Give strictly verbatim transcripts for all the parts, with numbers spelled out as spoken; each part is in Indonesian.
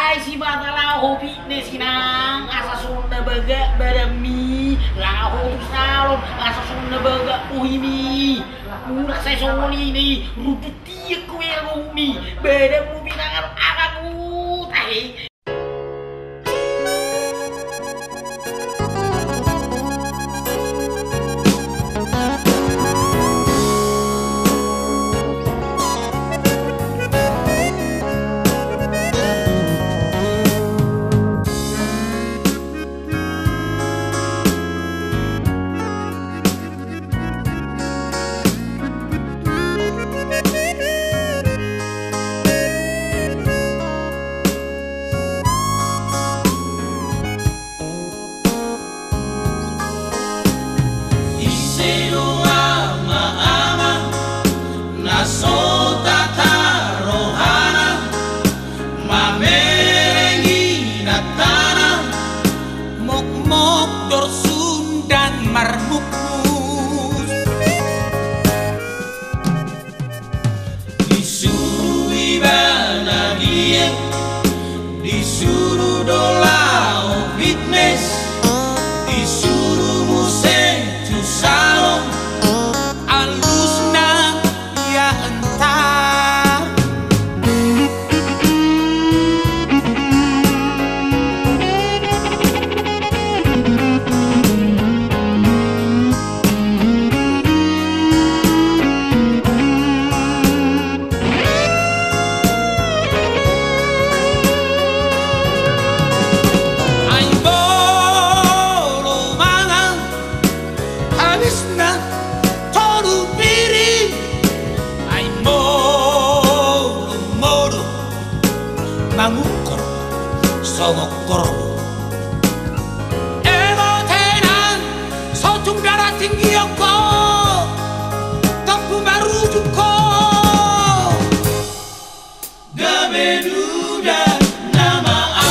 Ay si bata laho fitness kinang asa Sunda baga barami laho salon asa Sunda baga uhimi ulah saya soli ni ruput tiak kue rumi beda mu binangan akaku tahe. Disuruh dolau fitness, disuruh musik tu salon, alusna ya entar. Mangukor, songokor. Ego tenan, sotung darah tinggi yoko, tempu baru juko. Gabeduda nama a.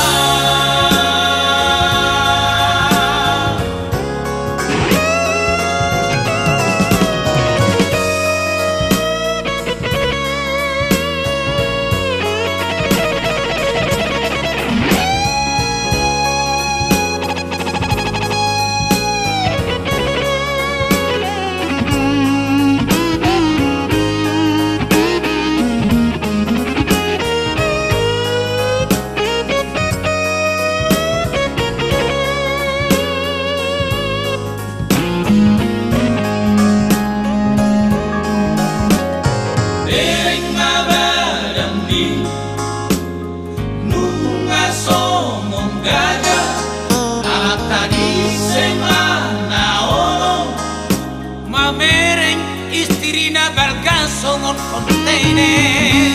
Mamereng istrina balkan songon kontainer.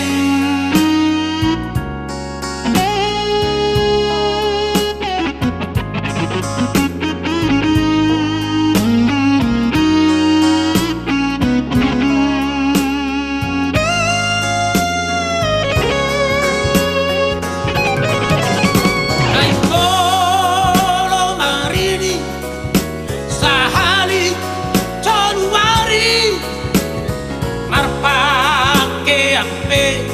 Marpake ampe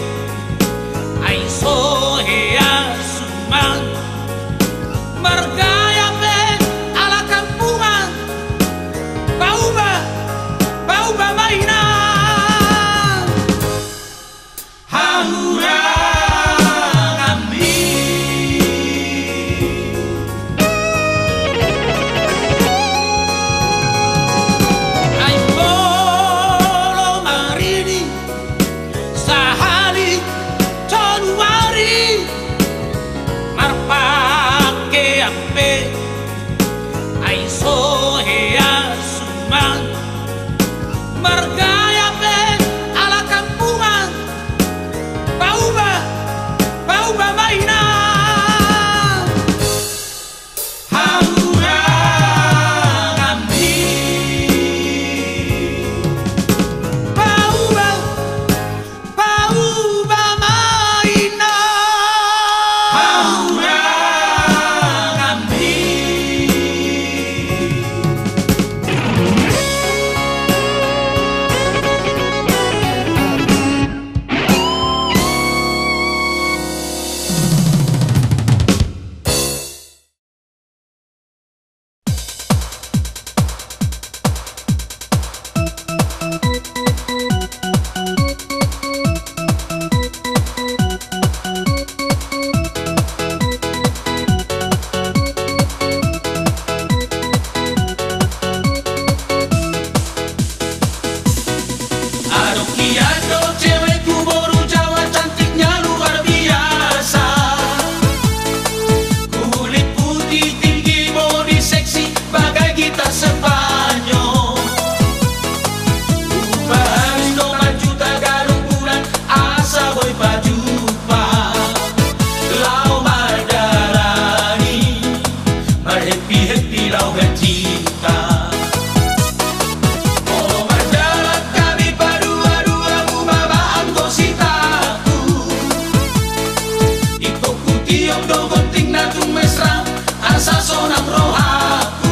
do gonting na tung mesra asa sonang rohaku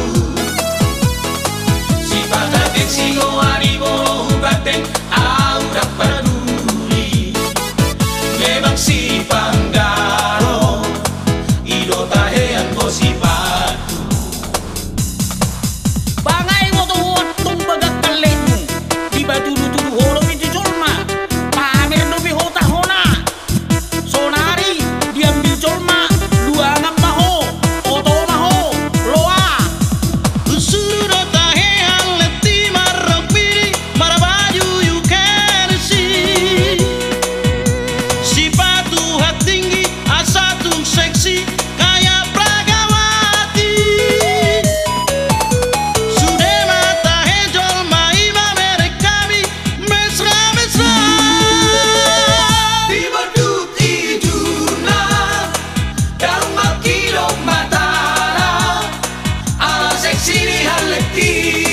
si patatek si goani bolo hubateng aurak peduli memang si panggaro ido tahean ko si patu Bangay mo to tung bagak kalemu di batu tudu holo itu colma pamer no bihota hona sonari diambil colma luangan maho oto maho loa usuro tahean leti marapiri marabaju you can see si patu hat tinggi asa tung seksi kayak Pragawati sudah mata hejol maima merek kami mesra mesra di badut iduna dan makilok matara ala seksi ni haleti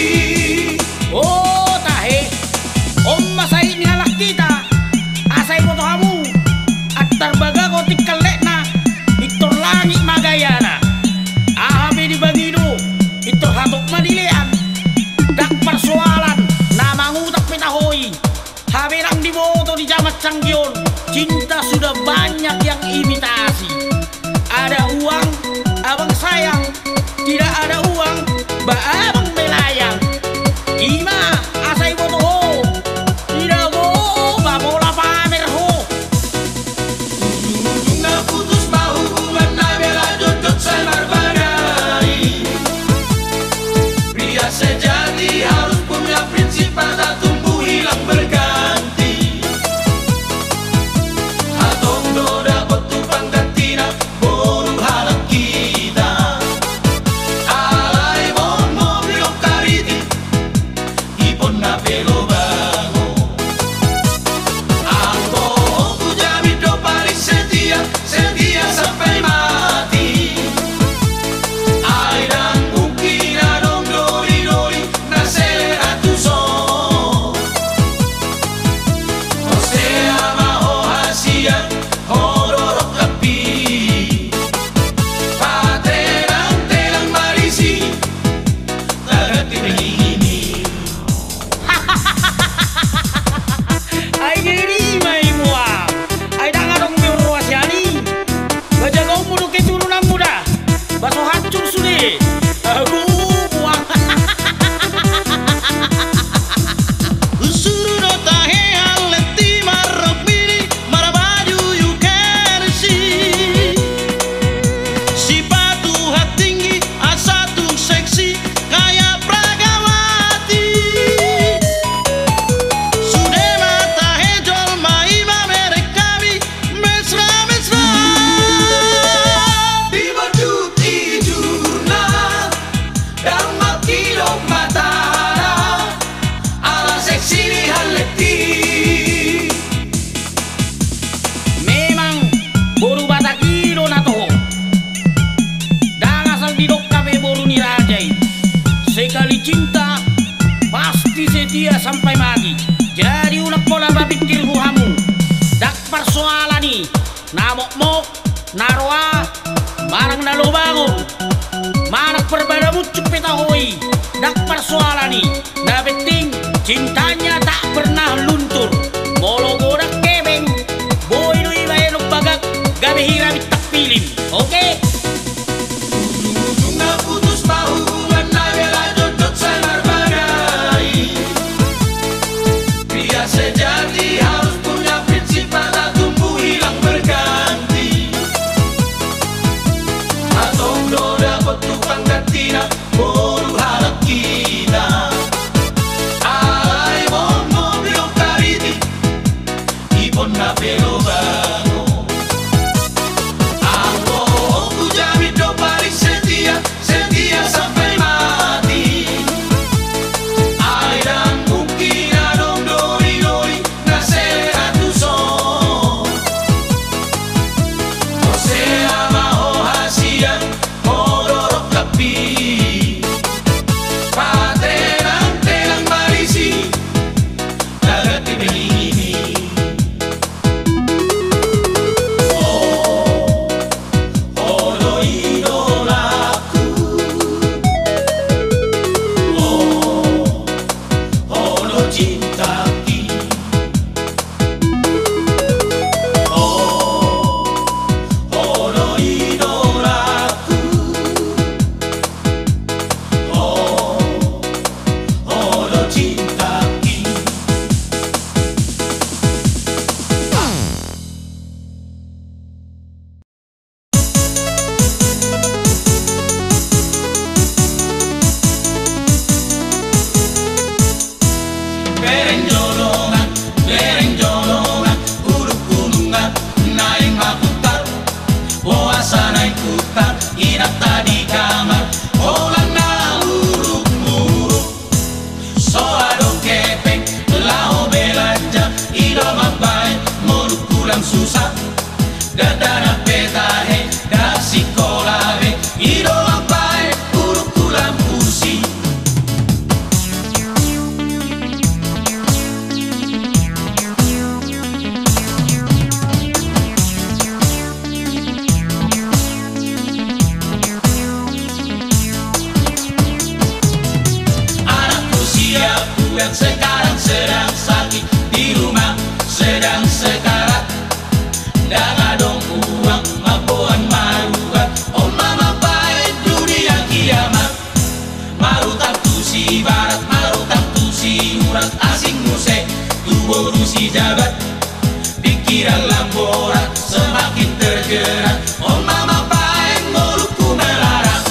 oh tahe om masai ni halak kita asai mo to hamu at tarbaga ko tikkalek na itor langit magayana ahabi di bagido itor hatok madilian dak persoalan na mangutak pitahoy habirang di boto di jamat canggion cinta sudah banyak yang imitasi ada uang abang sayang tidak ada uang ba abang melayang ima asai boto ho tidak go ba bola pamer ho ujung na putus mau hubungan na bela jodoh saya marbagai pria sejati harus punya prinsip pada tumbuh hilang berganti atong do dapat tupang gantina boru halak kita alay mon mobil kariti ipon na pelo bago aku ku jadi do paling setia setia sampai mati ay dan mungkin adong dori dori na selera tu so o sea maho hasia hororok kapi paterang terang marisi tagati ini ay geri may muang ay dangadong mi ruasiani baja kau mudu ke turunan muda baso hancur sudah aku muang usuro tahean leti marapiri marabaju you can see si patu hat tinggi asa tung seksi kayak Pragawati sudah mata hejol maima merek kami mesra mesra di badut iduna dan makilok matara ala seksi ni haleti memang boru batakilo na to dan asal didok kabe boru ni rajai sekali cinta pasti setia sampai mati jadi unak pola babikir hamu dak persoalani namok mok narwa marang nalubangon manak perbada mucuk petahoy dak persoalani na penting cintanya tak pernah luntur molo godak kebeng boy no ibae no bagak gabe hirabi tak pilim oke ujung na putus mau hubungan na bela jodoh saya marbagai pria sejati harus punya prinsip pada tumbuh hilang berganti atong do dapat tupang gantina boru halak kita alay mon mobil kariti di kamar Olang na uruk-muruk Soado kepeng Lao belanja Ido mapai Moluk kulang susah Dadana petahe Da sekolah be Ido mapai Uruk kulang kursi Aku yang sekarang sedang sakit di rumah sedang sekarat dan adong uang mabuan marugat oh mama baik dunia kiamat marutak tusi barat marutak tusi urat asing musik tubuh rusi jabat pikiran lamborat semakin tergerak oh mama baik mulutku melarang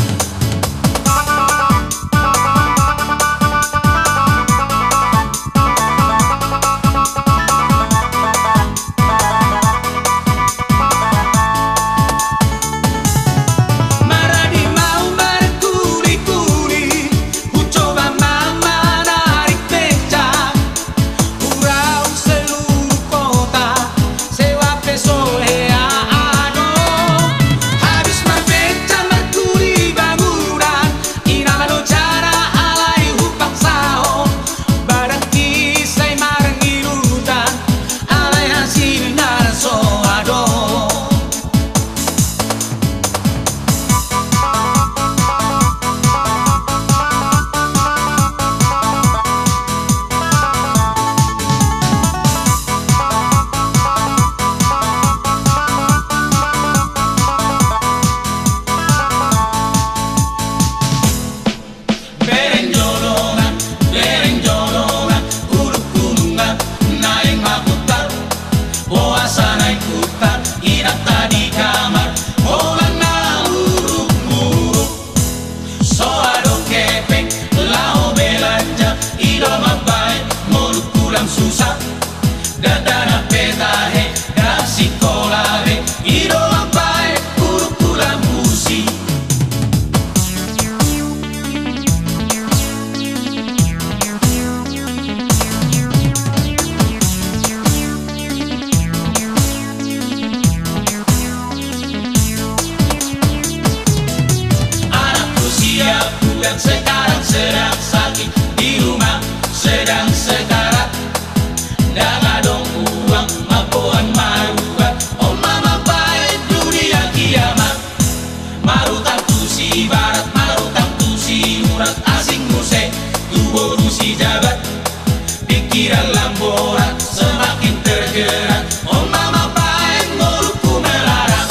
susah dadana petahe da sekolah be ido ampai kurukula musi anakku siapku yang sekarang sedang sakit di rumah sedang sekarat dan adong uang mabuan marugat oh mama baik dunia kiamat marutak tusi barat marutak tusi urat asing musik tubuh rusi jabat pikiran lamborat semakin tergerak oh mama baik mulutku melarang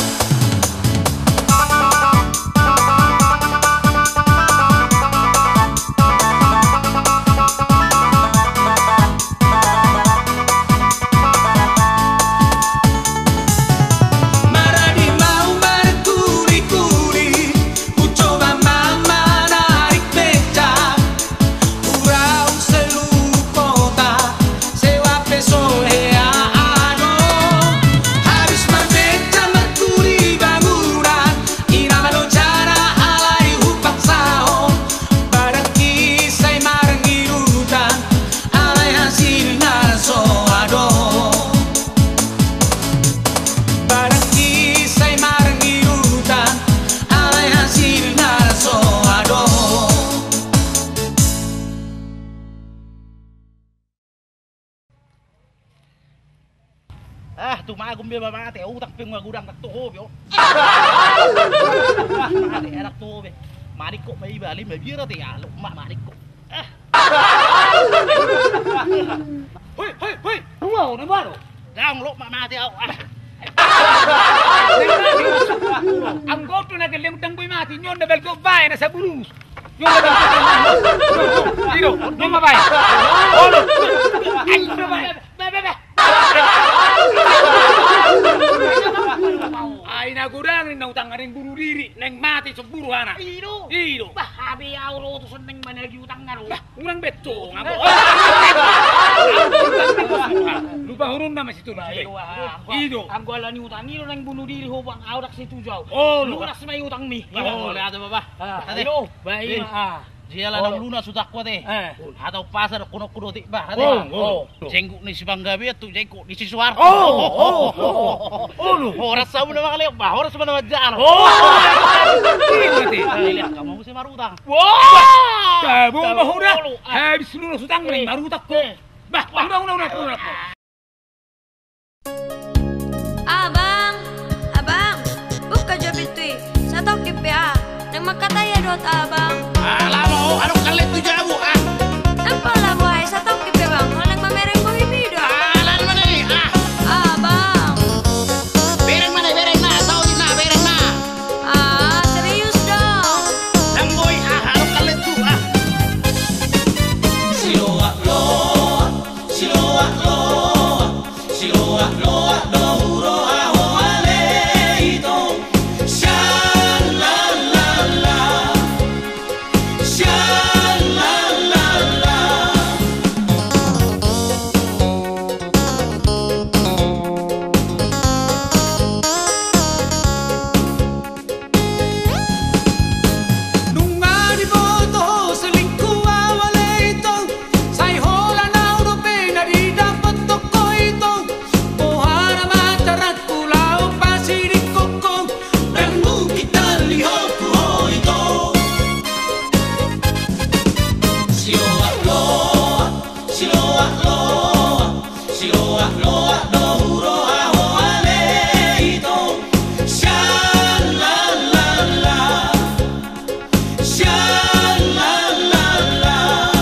Ah, tu mak gumbe mama teh utak ping gudang tak tuh bio. Mari enak tuh be. Mari kok mai bali mai biar teh ya, lu mak mari kok. Ah. Hoi, hoi, hoi. Wow, ni baru. Dang lu mak mati au. Ang goto na galing tang boy mati nyon na belgo bay na sa burus. Nyon na belgo. Dito, nyon mabay. Olo. Ay, mabay. Be be be. Ay na aku dangin na utang ning bunuh diri, neng mati seburu anak. Iro. Iro. Bah, habi auro tu seneng managi utang ngaro. Bah, urang beto ngabo. Lupa hurun na masih tulis. Iro. Ang gala ni utang iro nang bunuh diri hobang aurak situ jauh. Oh, lunas may utang mi. Oh, lihat apa, Pak? Iro. Baik. Ah. Dia lah nang lunas sudah kuat eh. Atau pasar kuno-kuno tik bah. Oh, jengkok ni si Bangga biar tu jengkok di si Suwarto. Oh, oh, oh. Oh, lu. Horas sabu nama kali bah, horas mana wajar. Oh. Lihat kamu mesti marutang. Wah. Tabu mahura. Habis lunas utang ning marutak ko. Bah, udah udah udah udah. Abang, abang, buka job itu. Saya tahu K P A. Nang makataya dot abang. Alah mau, anu kalit tu jabu ah. Apa lah boy, saya tahu K P A bang. Nang mamereng mo hibi dot. Alah mana ni ah. Abang. Bereng mana bereng na, tahu di na bereng na. Ah, serius dong. Nang boy ah, anu kalit tu ah. Siloa loa, siloa loa, siloa loa dohuro aho aleito. Sha la la la, sha la la la. Nunga di boto selingkuh awal itu, saya hola na urupe na di dapat toko itu. Pohara matarat pulau pasir di koko, Dan kita lihat kuho ito. Siloa loa, siloa loa, siloa loa dohuro aho aleito. Sha la la la, sha la la la.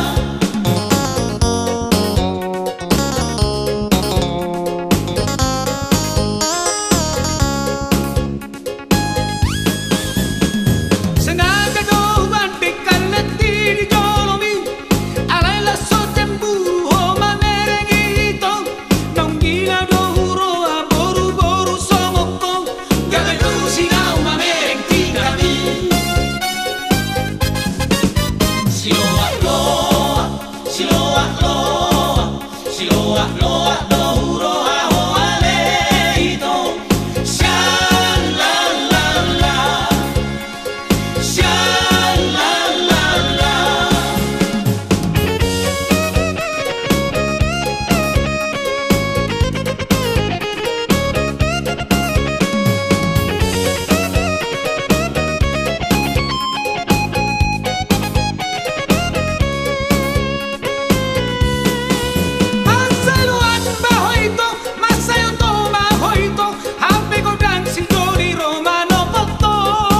sengaja doan bekan leti di jolomi. Alai la sotemburu ho mamereng itu. Nong gila dohuro a boru boru somoko. Gagano sinau mamereng tingkami. Siloa loa, siloa loa, siloa loa dohuro aho aleito. Sha la la la, sha la la la. Masalo at baho ito, masayo to baho ito. Happy ko dancing Tony Romano Poto.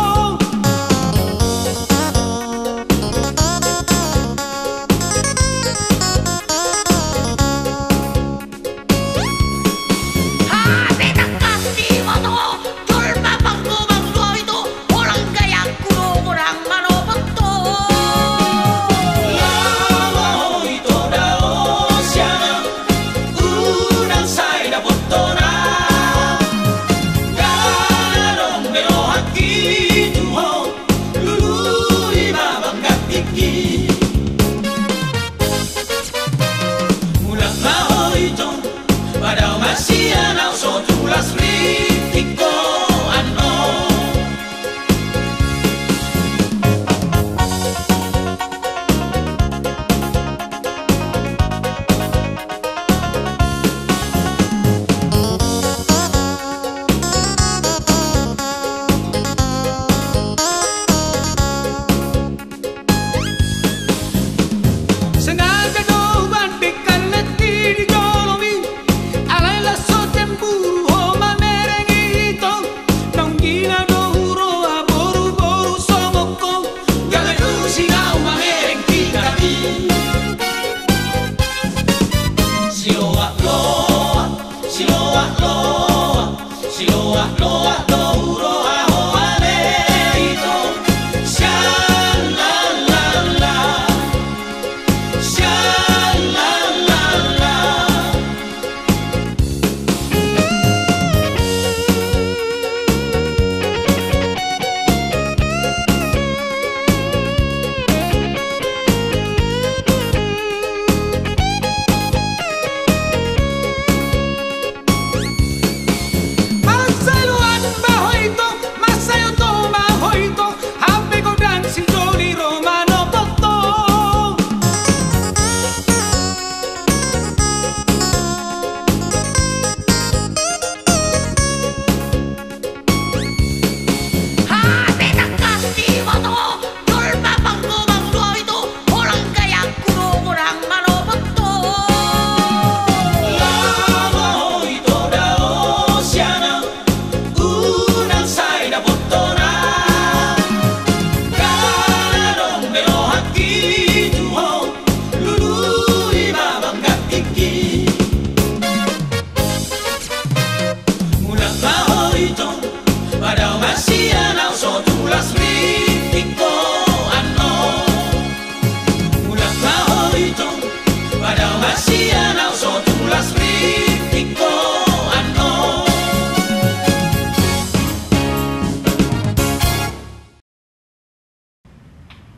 Hati tak kasih moto, jul papang gubang dua itu, orang gaya kuno kurang mano betul. Lama ito dao siya unang say na butona. Ganong mero hakito ho, luluhi mabanggat iki. Mulang maho ito, padaw masiyan ang sotulas ritiko ano. Sengaja doan bekan leti di jolomi. Alai la sotemburu ho mamereng itu. Nong gila dohuro a boru boru somoko. Gagano sinau mamereng tingkami. Siloa loa, siloa loa, siloa loa dohuro aho aleito. Sha la la la, sha la la la.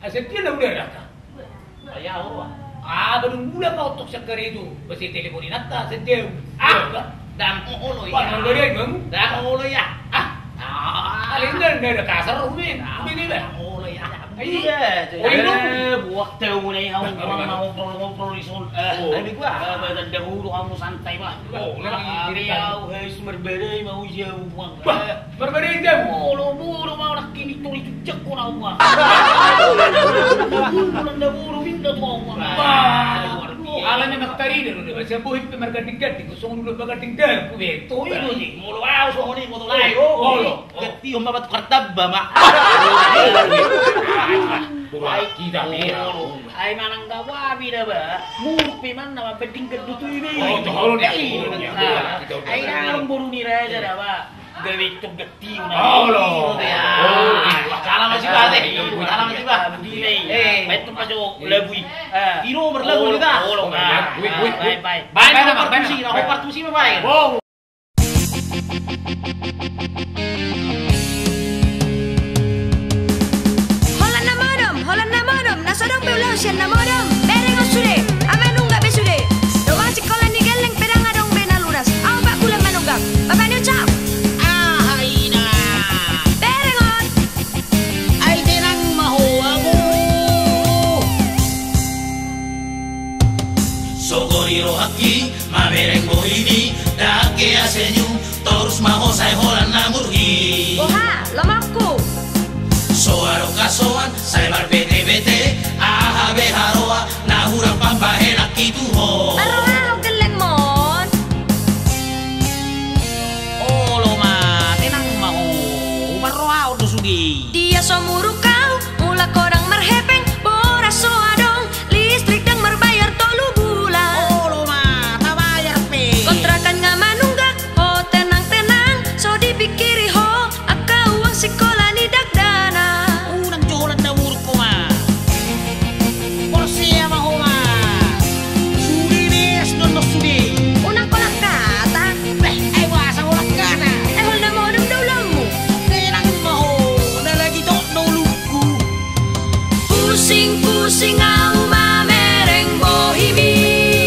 Setia na udah datang. Ayaw ah. Ah, badung bulan kau tok sakar itu. Besi teleponin atta setia. Ah, Dan ulo Pak ya. Nggak bang. Dan ulo ya. Ah, ah, alin dah dah kasar rumin. Begini dah. Ulo ya. Iya, Oh, ini waktu mo na yung mga ngobrol-ngobrol ison. Oh. Ay, ko ah, badan dahulu kamu santai ba? Oh, Ah, lagi Riau, guys, berbeda mau jauh buang. Bah, berbeda jam. Bulu-bulu mau nak kini tulis cek ko na uang. Bulan dahulu minta tuh uang. Alam na naktarida no, diba? Siya buhit pa margating-gating. Gusto ko nung magating-gating. Kubeto. Ito ni, mulu wow, so ni mo tulay. Oh, Kati yung mabat kartab ba ma? Ay, kita pera. Ay manang gawabi na ba? Mupi man na mapeding kedutu ini. Oh, tolong ya. Ay nang buru ni raja na ba? Gawin itong gati na. Oh, lo. Oh, Salah masih ba? Salah masih ba? Eh, may ito pa jo labuy. Ino berlagu ni ta. Oh, Wait, wait, wait. Bye, bye. Baik na Baik, partusi, baik, ako baik. partusi mo ba? Wow. Holan na modom, holan na modom, nasodong beulaw siya na modom. Bereng o sude, amanunggak be sude. Doa sikola ni geleng pedang adong benalunas. Aw bak kulang manunggak. Bapak ni ucap. Ah, ay na. Bereng on. Ay tinang mahuwa ko. Sogoriro haki, mamerengo ini, dake asenyu, terus maho sai holan namurhi. Oha, lomakku. Soaro kasoan, sai bar bete bete, aha beharoa, nahura pambahe nakituho. Aroha ho geleng mon. Oh, lo ma, tinang mahu. Maroa udah sudi. Dia somuru kau, mula kodang merhepeng, boras so adong, listrik dang merbayar tolu bulan. Oh, lo ma, tabayar pe. Kontrakan nga manunggak, ho tenang-tenang, so dipikiri ho, aka uang sekolah ni dagdana. Unang jualan na murut ko ma. Porsiya mahu ma. Sudi nes, don no sudi. Unang kolak kata, Eh, ay wasa ulang ka na. eh hol na modem daw lang mo. Tinang mahu, na lagi to no luku. Pusing-pusing ang mamereng bohimi.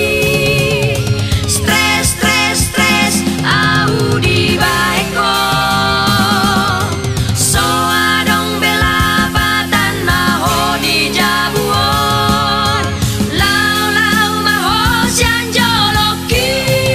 Stres, stres, stres, au di baik ko. So adong belapatan maho di jabuon. Lau-lau maho siang joloki.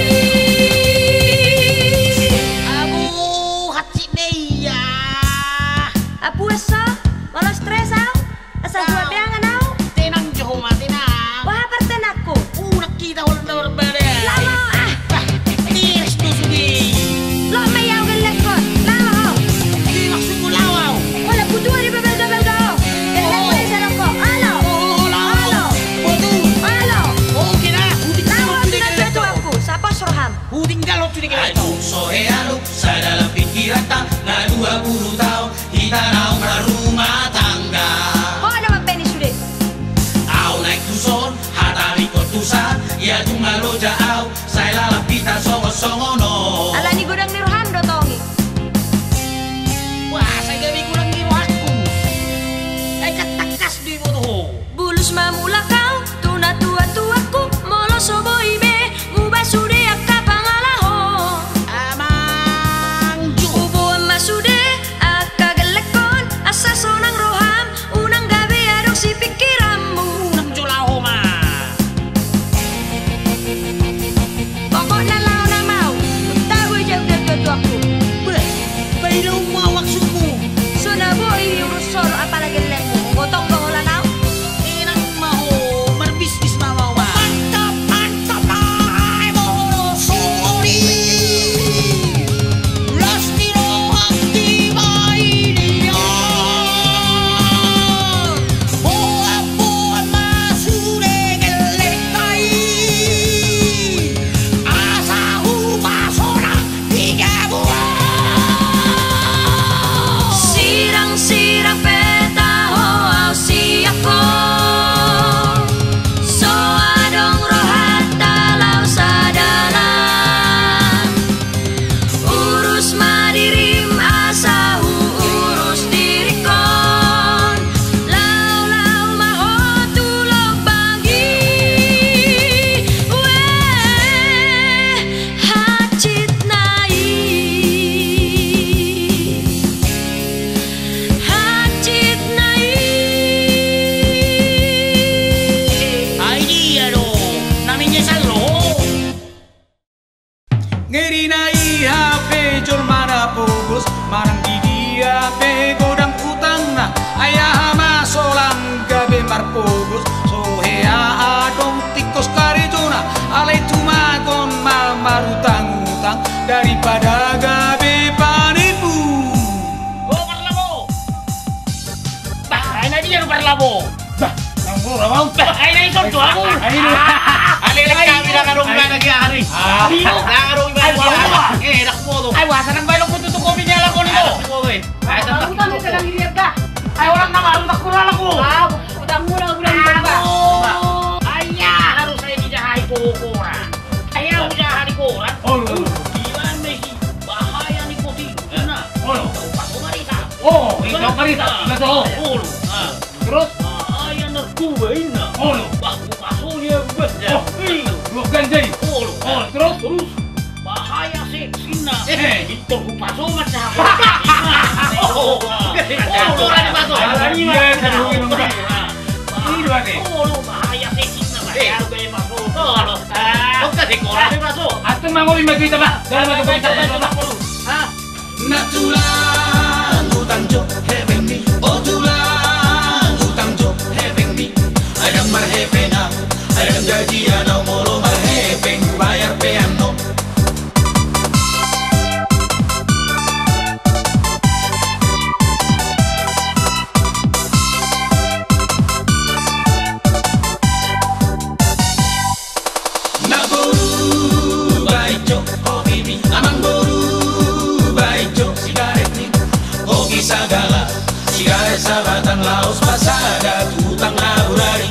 Abu hati deya. Apu asa, malah stres au. Asa gua beangan au. Tinang joho ma tinang. Wah parten aku. Unak kita ulang na berbeda. Lama ah. Nis no sudi. Lo may au gelekon. Lama au. Di maksud mo lawaw. Wala putua di bebel-bebel kau. Gelek mo sa loko. Alo. Oh, lawaw. Alo. Waduh. Alo. Okay na. Huding Lawa galop sudi sudah jatuh aku. Sapa Surham? Huding galop sudi ka ito. Ayo soheano, sa dalam pikiran tak, na dua puluh tahun, kita nau rumah tangga. Ho ada mabeni sudah. Au naik tuson, hatami kotusan, ya cuma lo jauh, saya lalap kita songo-songo no. Ala ni gudang ni Roham do tongi. Wah, saya gabi kurang di aku. Ay katakas di mo to. Bulus mamula kau. Tuna tua-tuaku. Molo sobo ibe. Ngubah sude akka pangalaho. Amang ju. Ubo emas sude. Akka gelekon. ayah masolang gabe marpogos sohea adong tikus karijona alai tumagon mal marutang-utang daripada gabe panipu. Oh parlabo. Bah, ay na dia parlabo. Bah, nang mura bah, ay na isot to ako. Ay na. Alilang kami na karong ba nagyari. Ah, na karong ba nagyari. Eh, nakmo. Ay wasa nang bailong puto ko binyala ko nito. Nakmo eh. Ay sa Ay utang sa nang hiriyak ka. Ay walang naman utak kurala ko. Ah, utang muna ko lang ba. Ayah harus saya dijahay ko kora. Ayah dijahay ko kora. Oh, ilan mehi bahaya nikotin. Nah, oh, Paso Marita. Oh, ikaw Marita. Ito. Oh, ah. Terus ayah narkoba ina. Oh, baku pasonya banyak. Oh, ganjai. Oh, oh, terus terus bahaya seksina. Eh, itu ku paso macam. Oh, oh, orang paso. Iya, kan hubungi nomor. Ini dua nih. Oh, bahaya seksina lah. Ya, gaya paso. Oh, ah, kok tadi kau orang paso? Atau mau lima kita pak? Dalam aku kita pak. Ah, Natulang utang jo heveng mi, oh tulang utang jo heveng mi. Ayang marhepena, ayang gajian au molo marhepeng bayar peano. Naboru baijo oh bibi, amang boru baijo sigaret ni, koki sagala sigaret sabatan laos pasada tutang laburari.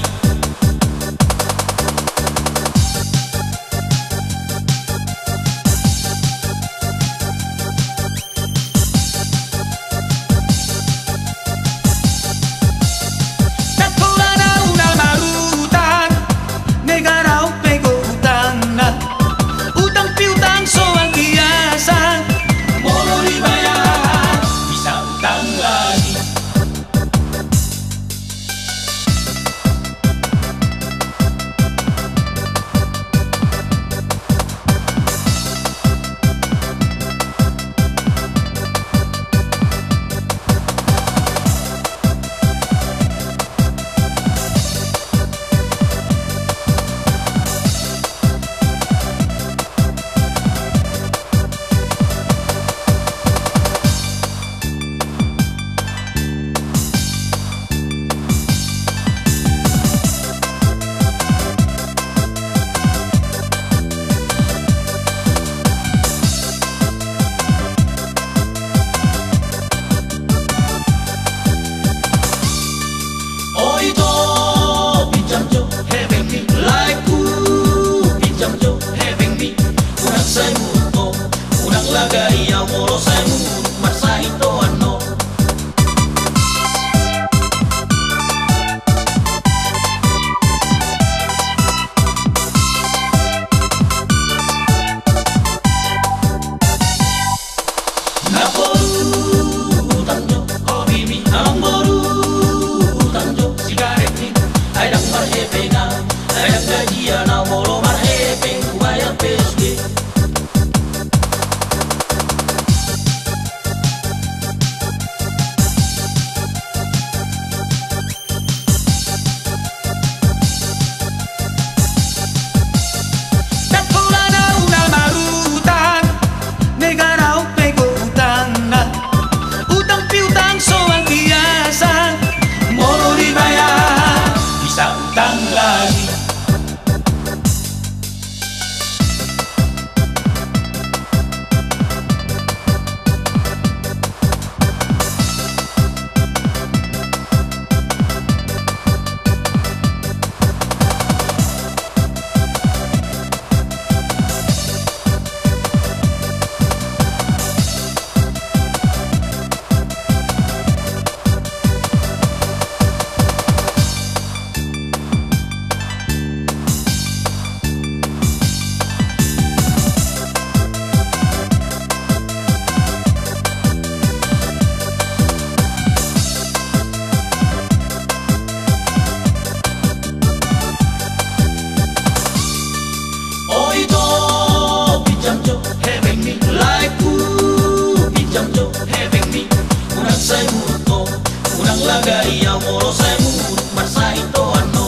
Lagari yang molo saya murut masa itu ano.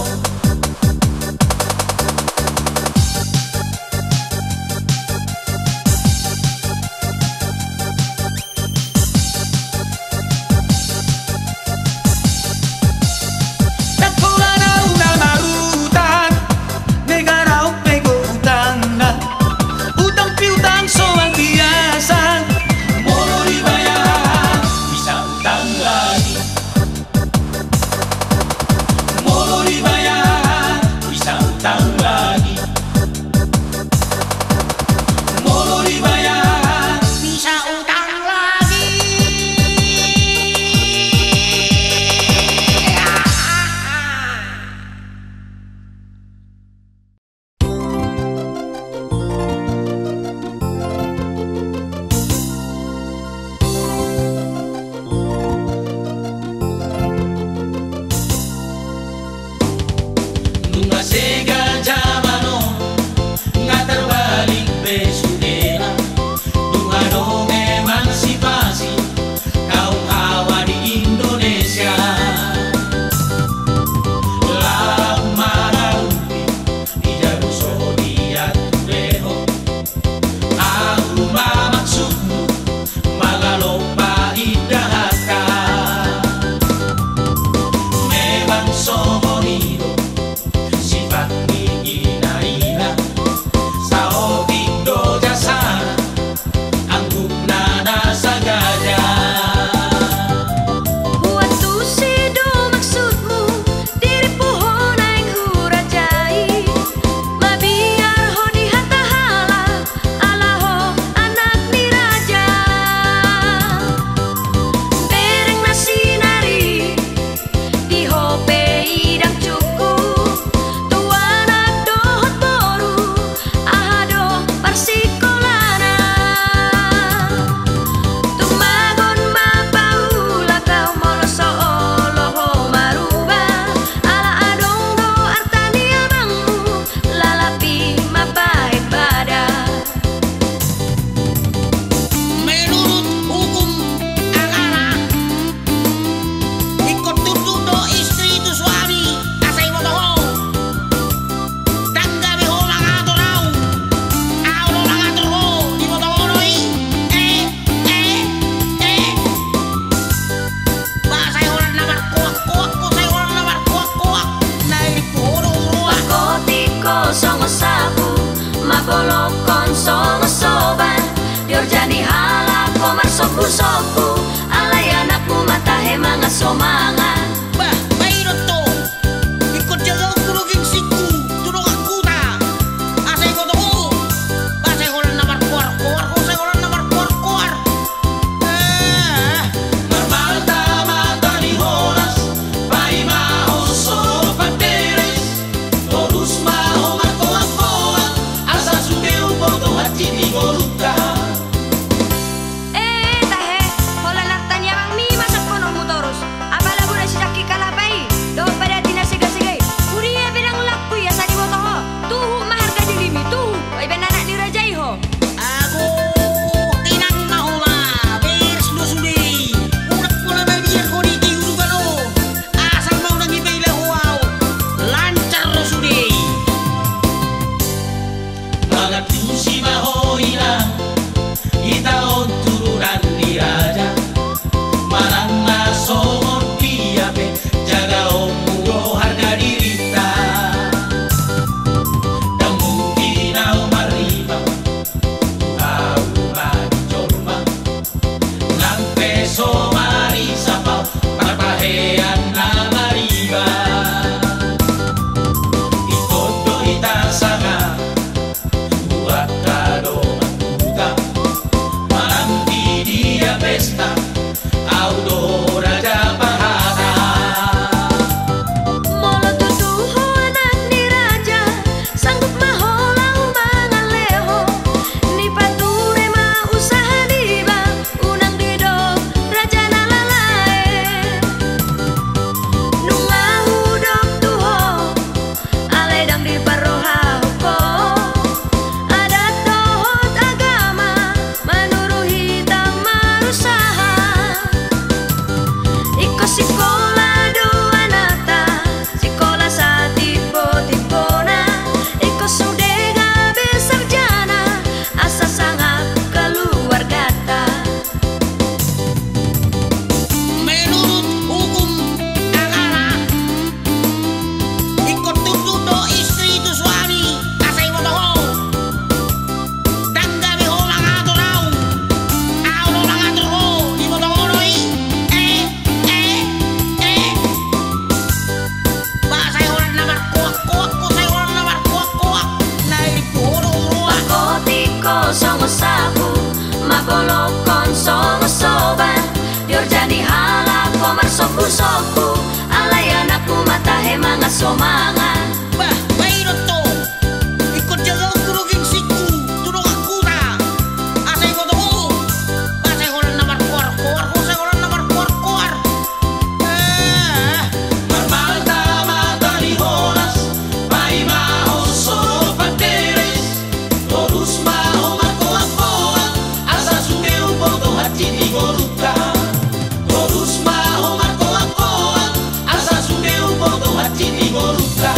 Mga komarsoku-soku, alayan aku matahe mga somangan. Bah, mayroon to. Ikut jaga kurugin siku, turun aku na. Asay ko to. Asay ko lang naman kuar-kuar, asay ko lang naman kuar-kuar. Eh, Mata-mata di horas, mai mau solo pateres, todos mau makoa-koa, asa sude un poco hati di goluka. Todos mau makoa-koa, asa sude un poco hati di goluka.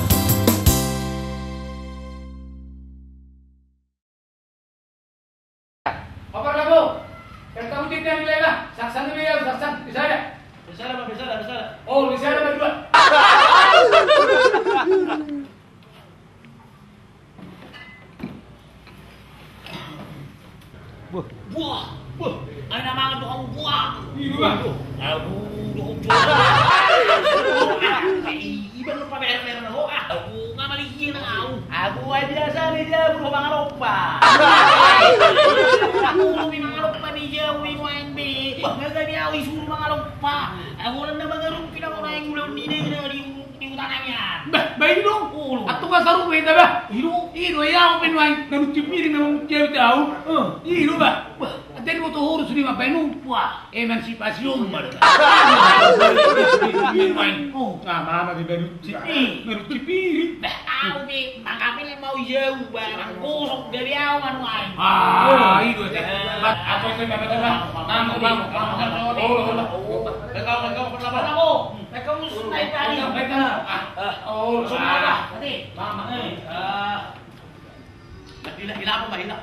Apa kamu? Yang kamu tidak nilai lah. Saksan dulu ya, saksan. Bisa ada? bisa ada, bisa ada, bisa ada. Oh, bisa ada berdua. Buah, buah. Ay naman ito ang buah. Ini bang. Aduh, doon Iban mo pa meron-meron ako. Ako nga malihin ang ako. Aku ay biasa nih dia berubah mga lupa. Ako may mga lupa ni Joey ko ang be. Nagani ako isuro mga lupa. Ako lang na mga lupa pinakaunahing ulang nina di utangan yan. Bah, baik dong. Ulo. Atau nggak saru kita bah. Hiro. Ino ya ako pinwain. Nanuti piring na mong cewek tahu. Ino ba? Atin mo to hurus lima penumpa. Emansipasyon ba? Oh, mama di nanuti. Nanuti piring. Bah, ako be. Mangkapin lang mau jauh ba. Mangkusok dari ako ano ay. Ah, ino. Ako ito ba ba? Mamo, mamo, mamo. Oh, oh. Ikaw, ikaw, perlaban Ako. Nagkamusta tayo. Oh, Sumala. Ate. Mama, eh. Ah. Hila, hila apa, Mbak? Hila.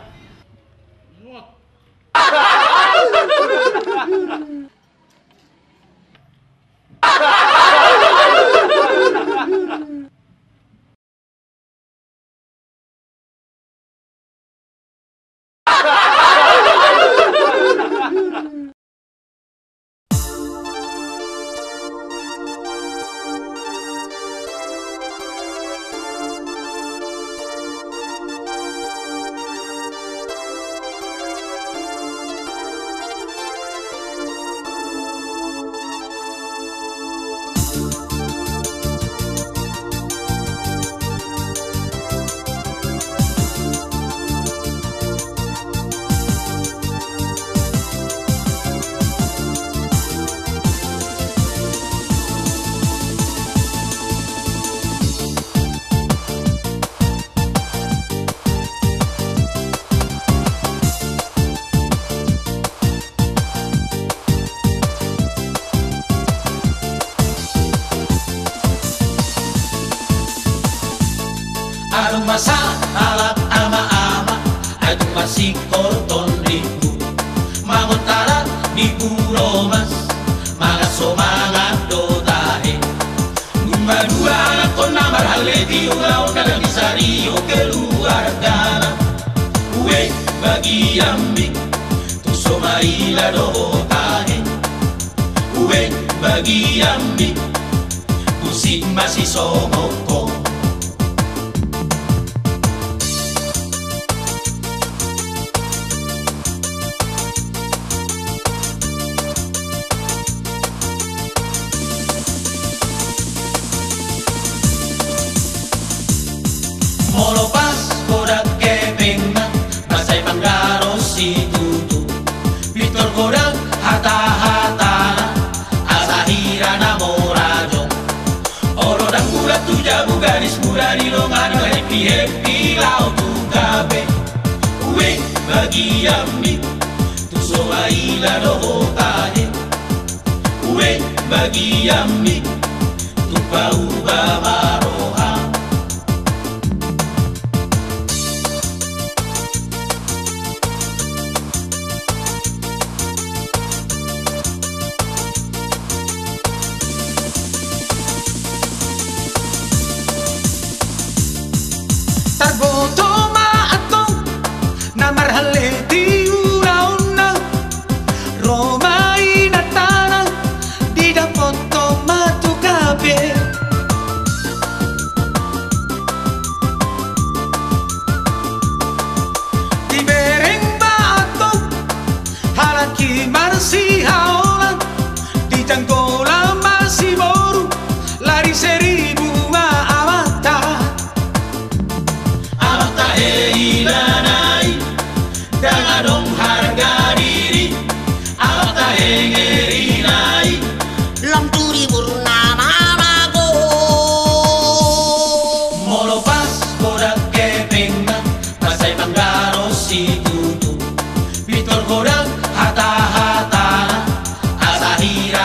Anu masa alat ama-ama, adu masih korton ribu, mangotaran di puromas, mga somangat dotahe. Dua anak ko na marhale di ulaw ka lang isariyo keluar dana. Uwe bagi yambi, tu somaila dotahe. Uwe bagi yambi, tu si masih somoko. Molopas kodak kepenga, masay panggaro si tutu. Victor kodak hata-hata, asahira na morajo. Oro dan kuda tuja bugaris muda di longan, happy-happy lau tu gabe. Uwe bagi yambi, tu soaila dohotahe. Uwe bagi yambi, tu pauba maroha. Tarboto maatong na marhale di una-una, Roma inatana di dapoto matukabe.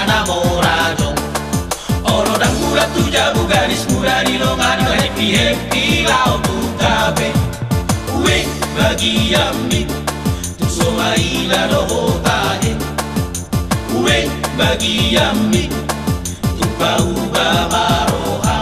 namorato. Oro dan murah tu jabu gadis muda di longan happy happy lau tu tape. Uwe bagi yami tu somaila doho tahe. Uwe bagi yami tu pauga maroha.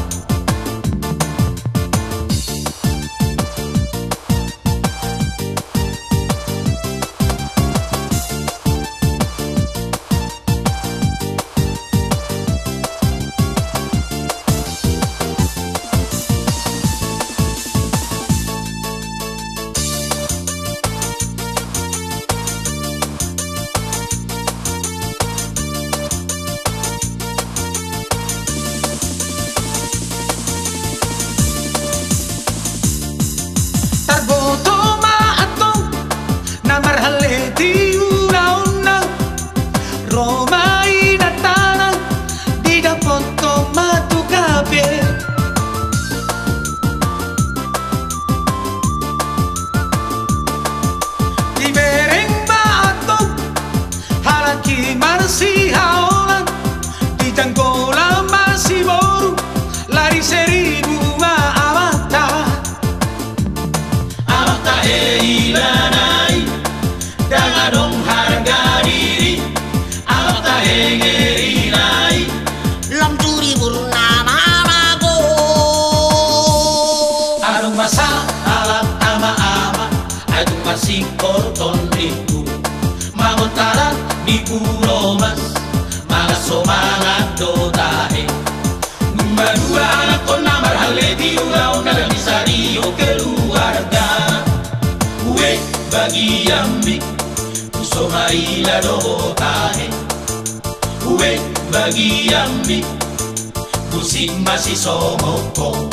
Bagi yami tu somaila doho tahe. Uwe bagi yami pusing masih somoko.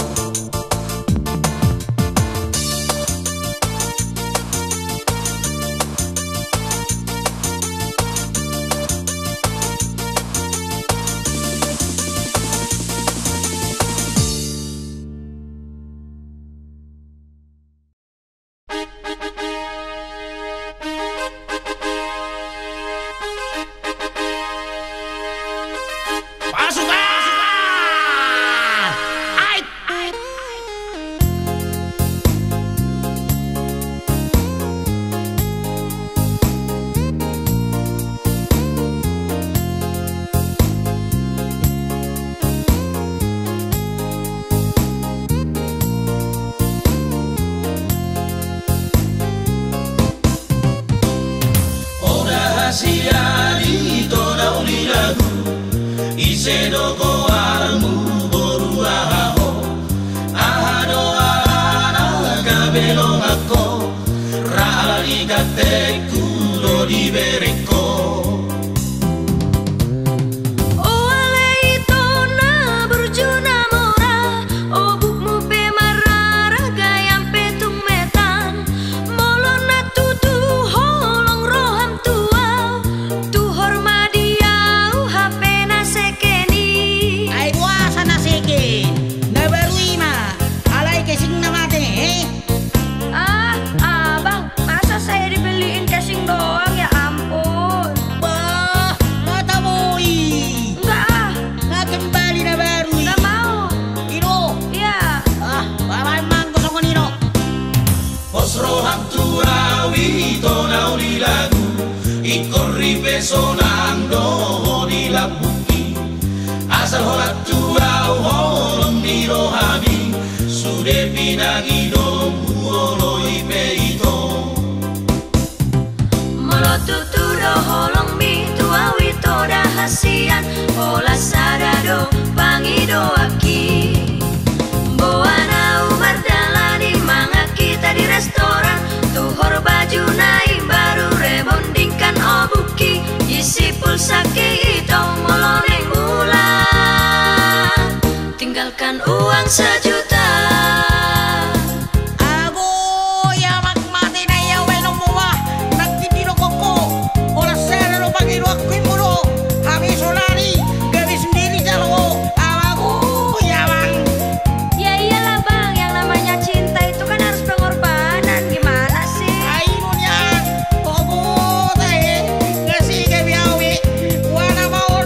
Tinggalkan uang sejuta. Ago ya mak mati na ya we no muwa nagtitiro koko oras sana no pagino ako'y muro kami solari gabi sendiri jalo ago ya bang. Ya iyalah bang, yang namanya cinta itu kan harus pengorbanan. Gimana sih? Ayun yan ogo tayo kasi gabi awi wana maon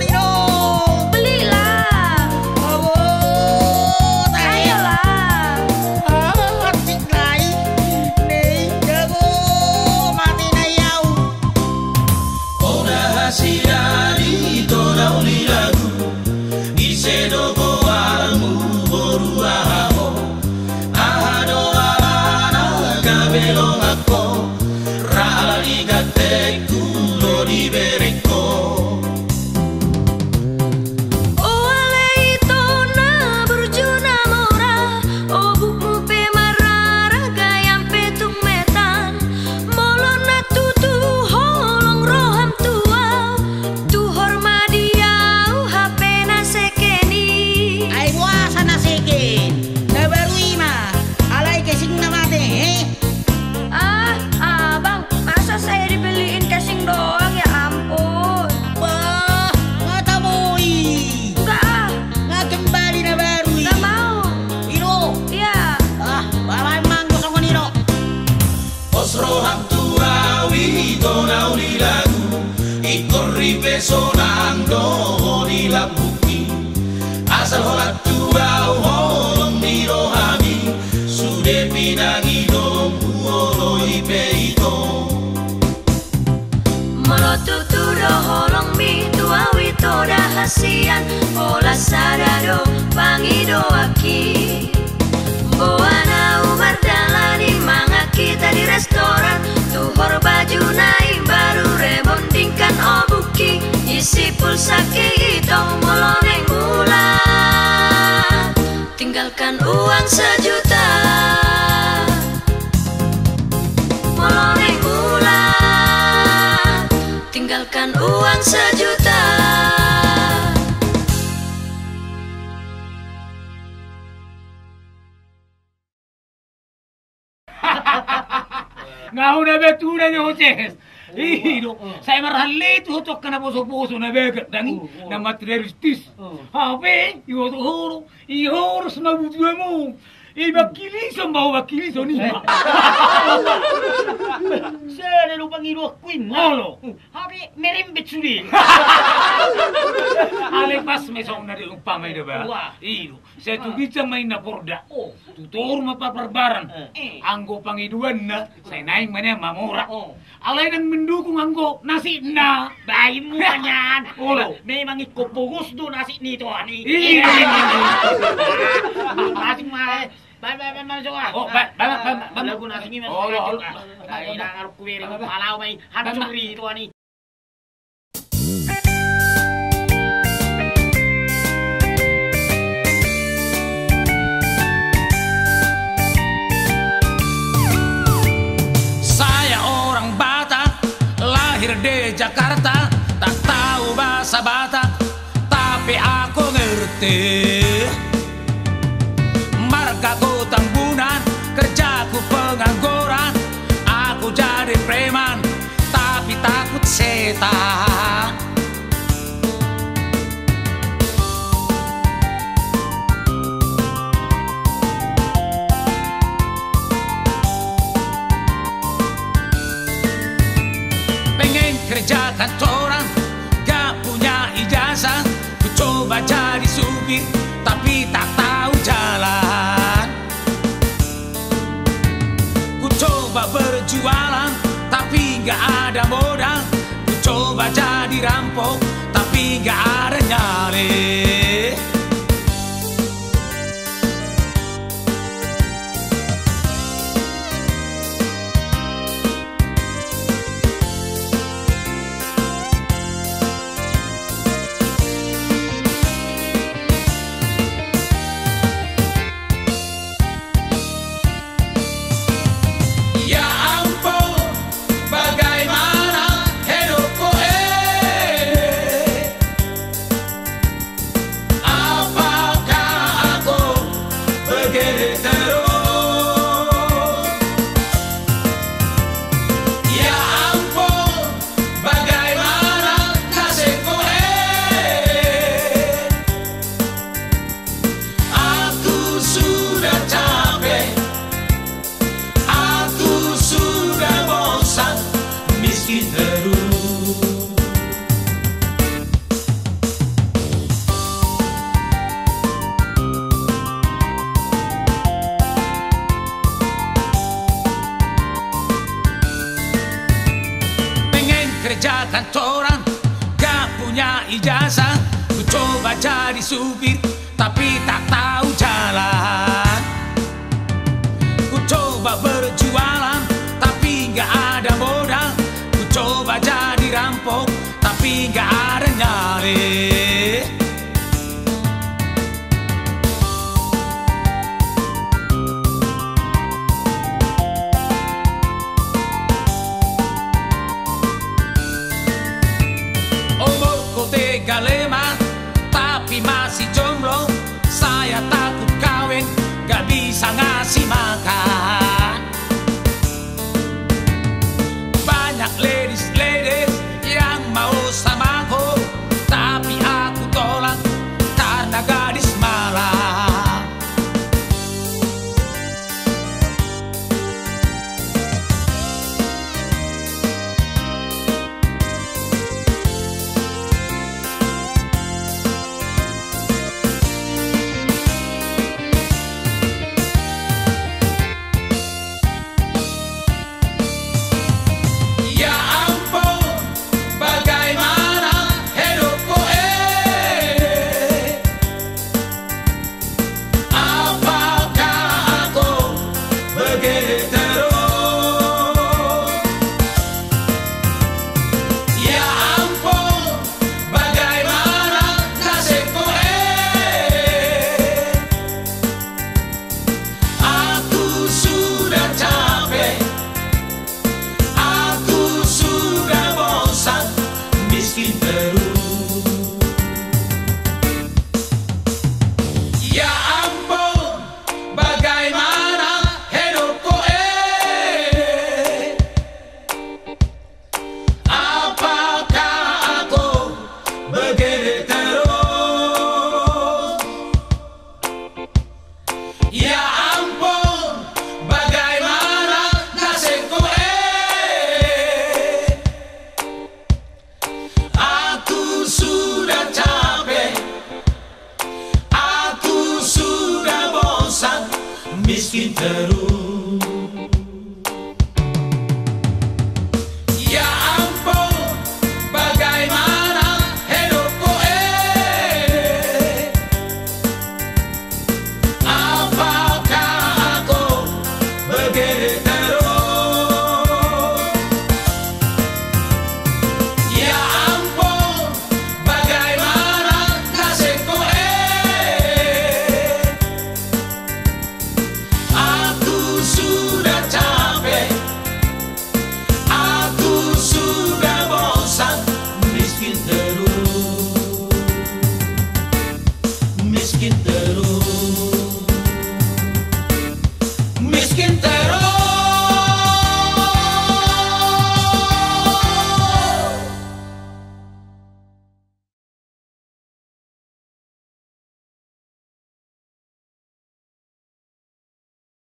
mando di labuki asal holat tua holong di rohami sude pinagi dong uolo ipeito Molotuturo holong mi tua wito dahasian ola sadado pangido aki Boana umar dalani manga kita di restoran tuhor baju naik baru rebondingkan obuki isi pulsa itu moloneng mula tinggalkan uang sejuta moloneng mula tinggalkan uang sejuta Ngau na betura niyo Joses. Iro, saya marhali tu hotok kana boso-boso na begat dangi na materialistis. Habe, iyo to horo, iyo horo sa mabubuhay mo. Iba kilisan ba o kilisan niya? Sana lo pangiro queen. Olo. Habe merim betsuri. Ale pas mesong na rin pamay diba? Wah. Iyo, saya tu bisa main na porda. Oh. Tutor mapaparbaran. Eh. Anggo pangiduan na, saya naik mana mamura. Oh. Alay nang mendukung anggo nasi na. Dahil mo kanyan. Olo. Memang ikopogos do nasi nito ani. Iya. Nasi mah. Bye bye bye masuk ah. Oh, bye bye bye bye. Lagu nasi ni masuk. Oh, oh, oh. Ay nangar kuwiri mo palaw may hansuri ito ani. Saya orang Batak, lahir di Jakarta, tak tahu bahasa Batak, tapi aku ngerti. Margaku tambunan, kerjaku pengangguran, aku jadi preman, tapi takut setan. Pengen kerja kantoran, gak punya ijazah, ku coba jadi supir, tapi tak tahu jalan. Ku coba berjualan, tapi gak ada modal, ku coba jadi rampok, tapi gak ada nyali. Ya ampun, bagaimana hidupku ini? Apakah aku begini terus? Ya ampun, bagaimana nasibku ini? Aku sudah capek, aku sudah bosan miskin terus. Pengen kerja kantoran, gak punya ijazah, ku coba jadi supir, tapi tak tahu jalan. Ku coba berjualan, tapi gak ada modal, ku coba jadi rampok, tapi gak ada nyali. Umurku tiga puluh lima, tapi masih jomblo. Saya takut kawin, gak bisa ngasih makan. Banyak ladies-ladies yang mau sama aku, tapi aku tolak karena gadis malang. pede terus. Ya ampun, bagaimana nasibku eh. Aku sudah capek, aku sudah bosan, miskin terus.